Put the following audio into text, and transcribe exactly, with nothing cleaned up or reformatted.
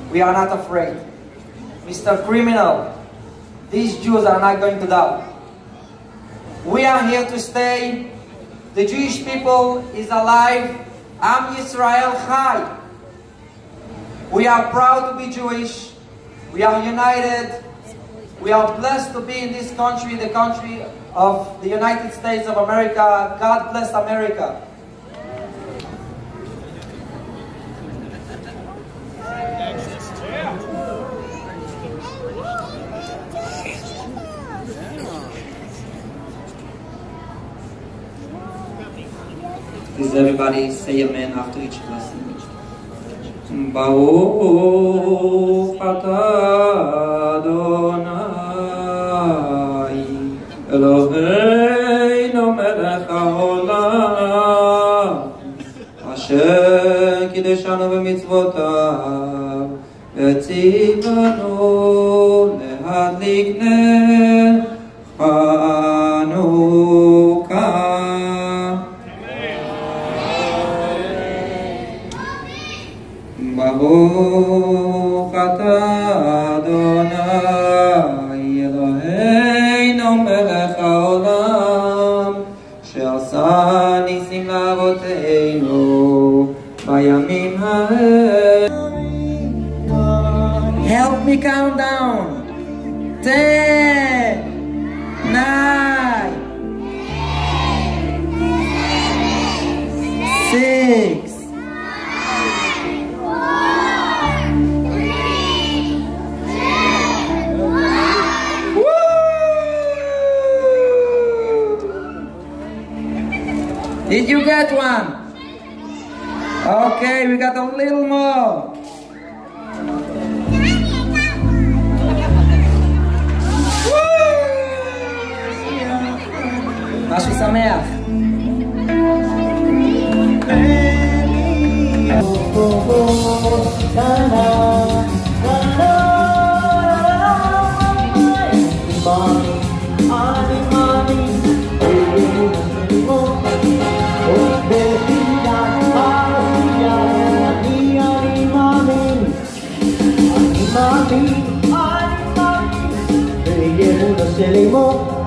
We are not afraid. Mister Criminal, these Jews are not going to die. We are here to stay. The Jewish people is alive. Am Yisrael Chai. We are proud to be Jewish. We are united. We are blessed to be in this country, the country of the United States of America. God bless America. Please everybody say amen after each blessing. Baruch atah Adonai Eloheinu melech haolam Asher kiddushanu b'mitzvotav v'tzivanu lehadlik ner Chanukah. Baruch atah Adonai Eloheinu melech haolam she'asa nisim la'avoteinu bayamim ha'el. Help me count down. Ten, nine, six. Did you get one? Okay, we got a little more. משהו שמח. Selimo